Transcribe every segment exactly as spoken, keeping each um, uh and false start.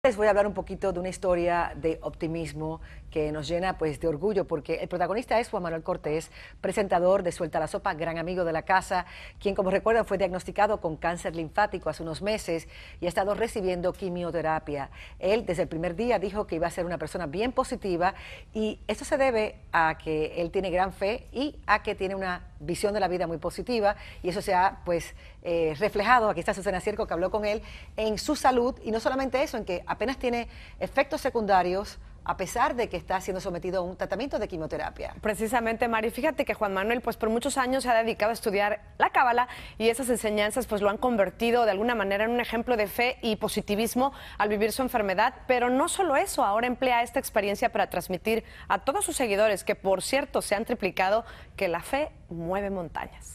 Les voy a hablar un poquito de una historia de optimismo que nos llena pues de orgullo, porque el protagonista es Juan Manuel Cortés, presentador de Suelta la Sopa, gran amigo de la casa, quien, como recuerdan, fue diagnosticado con cáncer linfático hace unos meses y ha estado recibiendo quimioterapia. Él desde el primer día dijo que iba a ser una persona bien positiva, y esto se debe a que él tiene gran fe y a que tiene una visión de la vida muy positiva, y eso se ha pues eh, reflejado, aquí está Susana Cierco, que habló con él, en su salud, y no solamente eso, en que apenas tiene efectos secundarios a pesar de que está siendo sometido a un tratamiento de quimioterapia. Precisamente, Mari, fíjate que Juan Manuel pues por muchos años se ha dedicado a estudiar la cábala, y esas enseñanzas pues lo han convertido de alguna manera en un ejemplo de fe y positivismo al vivir su enfermedad. Pero no solo eso, ahora emplea esta experiencia para transmitir a todos sus seguidores, que por cierto se han triplicado, que la fe mueve montañas.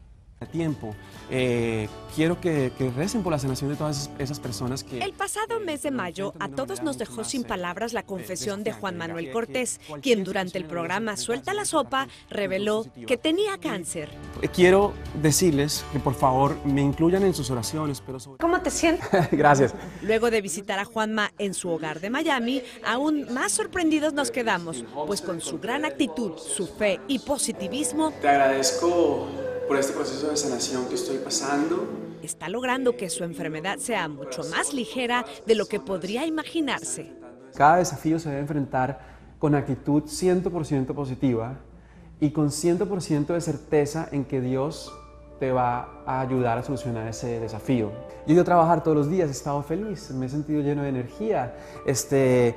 Tiempo. Eh, quiero que, que recen por la sanación de todas esas personas que... El pasado mes de mayo a todos nos dejó sin palabras la confesión de Juan Manuel Cortés, quien durante el programa Suelta la Sopa reveló que tenía cáncer. Quiero decirles que por favor me incluyan en sus oraciones, pero sobre... ¿Cómo te sientes? Gracias. Luego de visitar a Juanma en su hogar de Miami, aún más sorprendidos nos quedamos, pues con su gran actitud, su fe y positivismo, Te agradezco por este proceso de sanación que estoy pasando. Está logrando que su enfermedad sea mucho más ligera de lo que podría imaginarse. Cada desafío se debe enfrentar con actitud cien por ciento positiva y con cien por ciento de certeza en que Dios te va a ayudar a solucionar ese desafío. Yo he ido a trabajar todos los días, he estado feliz, me he sentido lleno de energía. Este,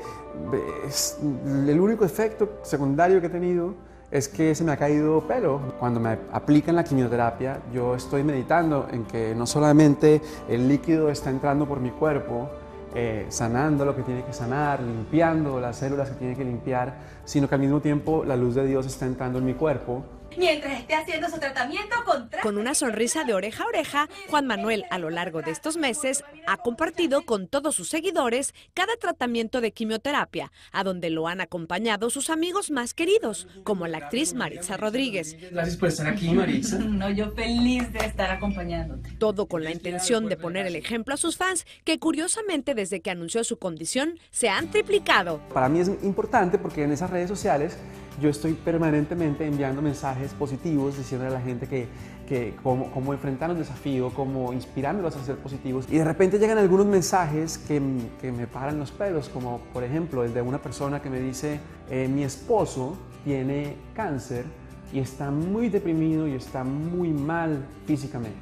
es, el único efecto secundario que he tenido es que se me ha caído pelo. Cuando me aplican la quimioterapia, yo estoy meditando en que no solamente el líquido está entrando por mi cuerpo, eh, sanando lo que tiene que sanar, limpiando las células que tiene que limpiar, sino que al mismo tiempo la luz de Dios está entrando en mi cuerpo. Mientras esté haciendo su tratamiento contra... Con una sonrisa de oreja a oreja, Juan Manuel a lo largo de estos meses ha compartido con todos sus seguidores cada tratamiento de quimioterapia, a donde lo han acompañado sus amigos más queridos, como la actriz Maritza Rodríguez. Gracias por estar aquí, Maritza. No, yo feliz de estar acompañándote. Todo con la intención de poner el ejemplo a sus fans, que curiosamente desde que anunció su condición se han triplicado. Para mí es importante porque en esas redes sociales yo estoy permanentemente enviando mensajes positivos, diciéndole a la gente que, que cómo, cómo enfrentar un desafío, cómo inspirándolos a ser positivos. Y de repente llegan algunos mensajes que, que me paran los pelos, como por ejemplo el de una persona que me dice, eh, mi esposo tiene cáncer y está muy deprimido y está muy mal físicamente.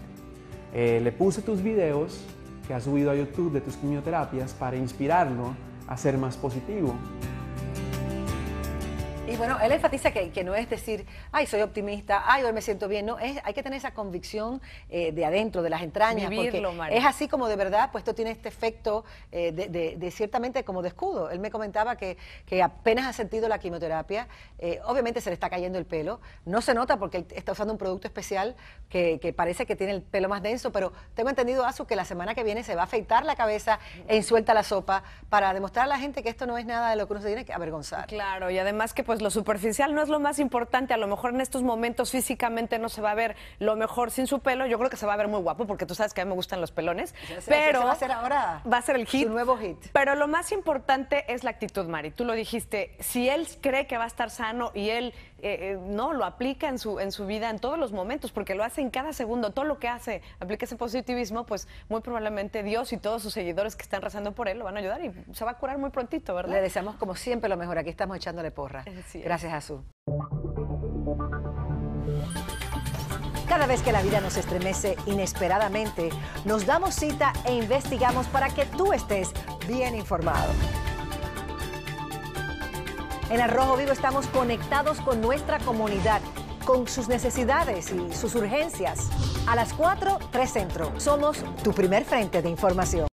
Eh, le puse tus videos que has subido a YouTube de tus quimioterapias para inspirarlo a ser más positivo. Y bueno, él enfatiza que, que no es decir, ay, soy optimista, ay, hoy me siento bien. No, es, hay que tener esa convicción eh, de adentro, de las entrañas. Vivirlo, porque María. es así como de verdad, pues esto tiene este efecto eh, de, de, de ciertamente como de escudo. Él me comentaba que, que apenas ha sentido la quimioterapia, eh, obviamente se le está cayendo el pelo. No se nota porque él está usando un producto especial que, que parece que tiene el pelo más denso, pero tengo entendido, Azu, que la semana que viene se va a afeitar la cabeza en Suelta la Sopa para demostrar a la gente que esto no es nada de lo que uno se tiene que avergonzar. Claro, y además que pues lo superficial no es lo más importante. A lo mejor en estos momentos físicamente no se va a ver lo mejor sin su pelo. Yo creo que se va a ver muy guapo, porque tú sabes que a mí me gustan los pelones. Ese- ese Pero va a ser ahora va a ser el hit. su nuevo hit. Pero lo más importante es la actitud, Mari. Tú lo dijiste, si él cree que va a estar sano y él eh, eh, no lo aplica en su, en su vida en todos los momentos, porque lo hace en cada segundo, todo lo que hace, aplica ese positivismo, pues muy probablemente Dios y todos sus seguidores que están rezando por él lo van a ayudar y se va a curar muy prontito, ¿verdad? Le deseamos como siempre lo mejor. Aquí estamos echándole porra. Así es. Gracias, Azu. Cada vez que la vida nos estremece inesperadamente, nos damos cita e investigamos para que tú estés bien informado. En Al Rojo Vivo estamos conectados con nuestra comunidad, con sus necesidades y sus urgencias. A las cuatro, tres Centro. Somos tu primer frente de información.